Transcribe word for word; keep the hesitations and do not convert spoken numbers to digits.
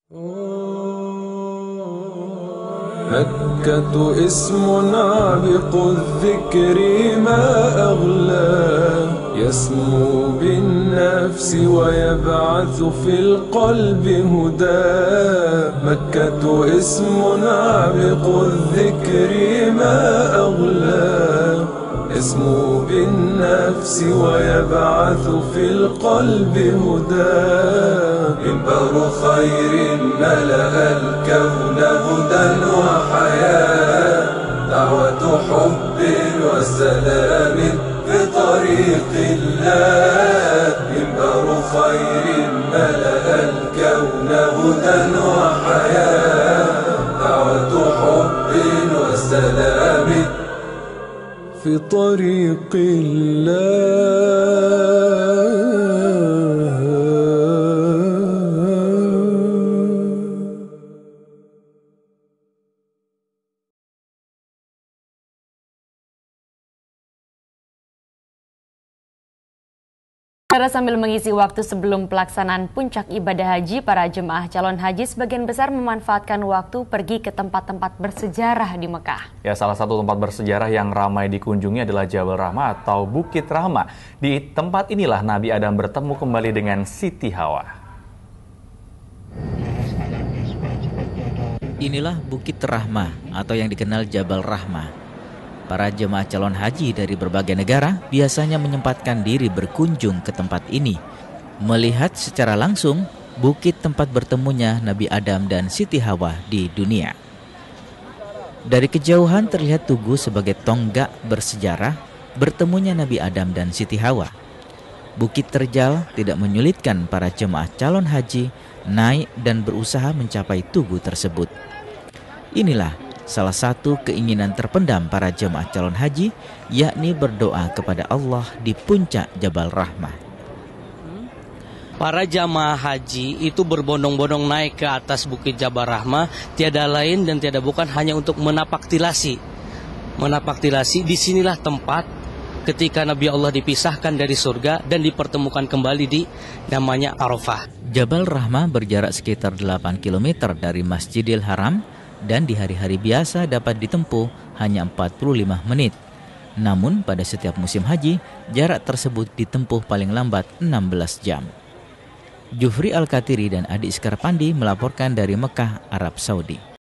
مكة اسم عبق الذكر ما أغلاه، يسمو بالنفس ويبعث في القلب هداه. مكة اسم عبق الذكر ما أغلاه، يسمو بالنفس ويبعث في القلب هداه. منبر خير ملأ الكون هدى وحياة، دعوة حب وسلام في طريق الله. منبر خير ملأ الكون هدى وحياة، دعوة حب وسلام في طريق الله. Karena sambil mengisi waktu sebelum pelaksanaan puncak ibadah haji, para jemaah calon haji sebagian besar memanfaatkan waktu pergi ke tempat-tempat bersejarah di Mekah. Ya, salah satu tempat bersejarah yang ramai dikunjungi adalah Jabal Rahmah atau Bukit Rahmah. Di tempat inilah Nabi Adam bertemu kembali dengan Siti Hawa. Inilah Bukit Rahmah atau yang dikenal Jabal Rahmah. Para jemaah calon haji dari berbagai negara biasanya menyempatkan diri berkunjung ke tempat ini, melihat secara langsung bukit tempat bertemunya Nabi Adam dan Siti Hawa di dunia. Dari kejauhan terlihat tugu sebagai tonggak bersejarah bertemunya Nabi Adam dan Siti Hawa. Bukit terjal tidak menyulitkan para jemaah calon haji naik dan berusaha mencapai tugu tersebut. Inilah salah satu keinginan terpendam para jemaah calon haji, yakni berdoa kepada Allah di puncak Jabal Rahmah. Para jamaah haji itu berbondong-bondong naik ke atas Bukit Jabal Rahmah, tiada lain dan tiada bukan hanya untuk menapak tilasi. Menapak tilasi, disinilah tempat ketika Nabi Allah dipisahkan dari surga dan dipertemukan kembali di namanya Arafah. Jabal Rahmah berjarak sekitar delapan kilometer dari Masjidil Haram, dan di hari-hari biasa dapat ditempuh hanya empat puluh lima menit. Namun pada setiap musim haji, jarak tersebut ditempuh paling lambat enam belas jam. Jufri Al-Katiri dan Adi Iskar Pandi melaporkan dari Mekah, Arab Saudi.